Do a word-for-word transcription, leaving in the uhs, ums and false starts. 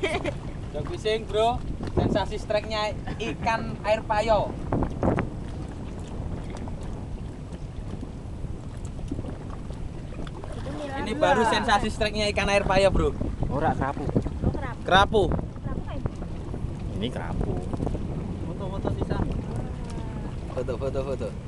Jog fishing bro, sensasi streknya ikan air payo. Ini baru sensasi streknya ikan air payo bro. Ora kerapu. Oh, kerapu. Kerapu. Kerapu kayak Ini kerapu. Foto-foto sisa. Foto-foto foto.